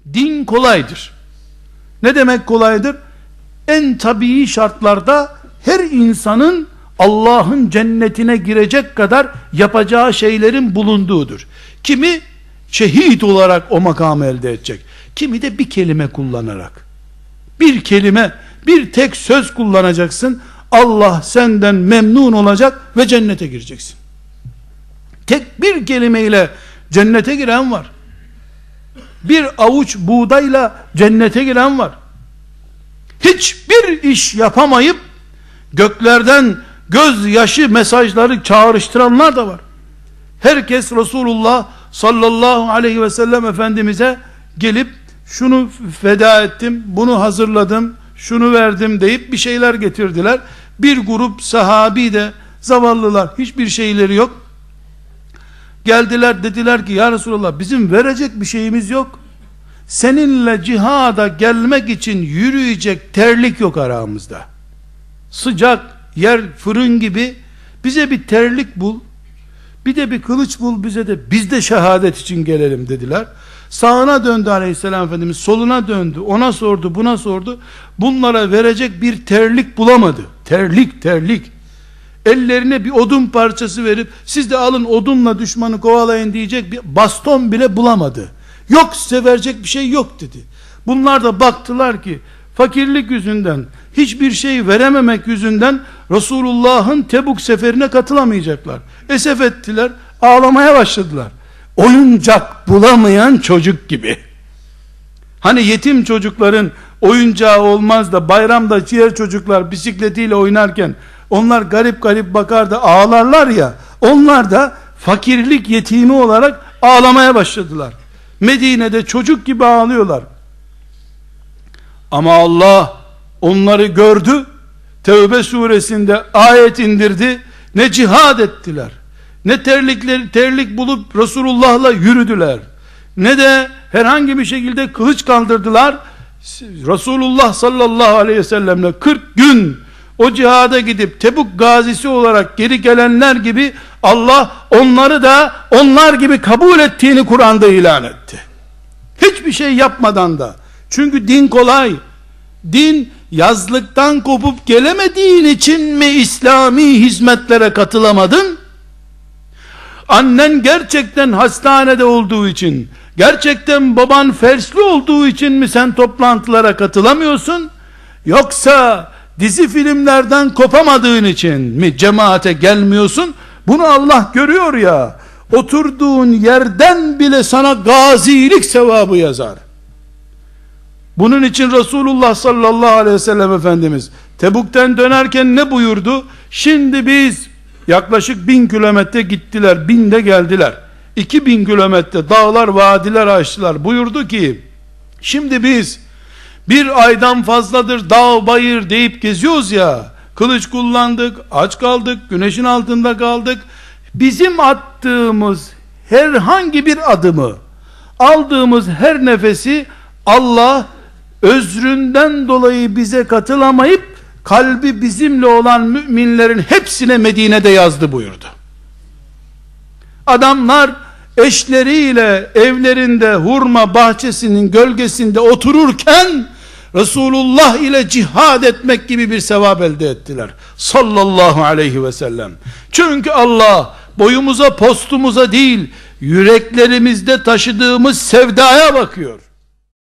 Din kolaydır. Ne demek kolaydır? En tabii şartlarda her insanın Allah'ın cennetine girecek kadar yapacağı şeylerin bulunduğudur. Kimi şehit olarak o makamı elde edecek. Kimi de bir kelime kullanarak. Bir kelime, bir tek söz kullanacaksın. Allah senden memnun olacak ve cennete gireceksin. Tek bir kelimeyle cennete giren var. Bir avuç buğdayla cennete giren var. Hiçbir iş yapamayıp göklerden gözyaşı mesajları çağrıştıranlar da var. Herkes Resulullah sallallahu aleyhi ve sellem Efendimiz'e gelip şunu feda ettim, bunu hazırladım, şunu verdim deyip bir şeyler getirdiler. Bir grup sahabi de zavallılar, hiçbir şeyleri yok. Geldiler, dediler ki ya Resulallah, bizim verecek bir şeyimiz yok. Seninle cihada gelmek için yürüyecek terlik yok aramızda. Sıcak yer fırın gibi, bize bir terlik bul, bir de bir kılıç bul bize de, biz de şehadet için gelelim dediler. Sağına döndü aleyhisselam Efendimiz, soluna döndü, ona sordu, buna sordu. Bunlara verecek bir terlik bulamadı. Terlik. Ellerine bir odun parçası verip siz de alın odunla düşmanı kovalayın diyecek bir baston bile bulamadı. Yok, size verecek bir şey yok dedi. Bunlar da baktılar ki fakirlik yüzünden, hiçbir şey verememek yüzünden Resulullah'ın Tebuk seferine katılamayacaklar. Esef ettiler, ağlamaya başladılar. Oyuncak bulamayan çocuk gibi. Hani yetim çocukların oyuncağı olmaz da bayramda diğer çocuklar bisikletiyle oynarken onlar garip garip bakar da ağlarlar ya, onlar da fakirlik yetimi olarak ağlamaya başladılar. Medine'de çocuk gibi ağlıyorlar. Ama Allah onları gördü. Tevbe suresinde ayet indirdi. Ne cihad ettiler, ne terlik bulup Resulullah'la yürüdüler, ne de herhangi bir şekilde kılıç kaldırdılar. Resulullah sallallahu aleyhi ve sellemle 40 gün o cihada gidip Tebuk gazisi olarak geri gelenler gibi Allah onları da onlar gibi kabul ettiğini Kur'an'da ilan etti. Hiçbir şey yapmadan da. Çünkü din kolay. Din yazlıktan kopup gelemediğin için mi İslami hizmetlere katılamadın? Annen gerçekten hastanede olduğu için, gerçekten baban felçli olduğu için mi sen toplantılara katılamıyorsun? Yoksa dizi filmlerden kopamadığın için mi cemaate gelmiyorsun? Bunu Allah görüyor ya. Oturduğun yerden bile sana gazilik sevabı yazar. Bunun için Resulullah sallallahu aleyhi ve sellem Efendimiz Tebuk'ten dönerken ne buyurdu? Şimdi biz yaklaşık 1000 kilometre gittiler, 1000 de geldiler. 2000 kilometre dağlar vadiler aştılar. Buyurdu ki şimdi biz bir aydan fazladır dağ bayır deyip geziyoruz ya, kılıç kullandık, aç kaldık, güneşin altında kaldık. Bizim attığımız herhangi bir adımı, aldığımız her nefesi Allah özründen dolayı bize katılamayıp kalbi bizimle olan müminlerin hepsine Medine'de yazdı buyurdu. Adamlar eşleriyle evlerinde hurma bahçesinin gölgesinde otururken Resulullah ile cihad etmek gibi bir sevap elde ettiler sallallahu aleyhi ve sellem. Çünkü Allah boyumuza postumuza değil, yüreklerimizde taşıdığımız sevdaya bakıyor.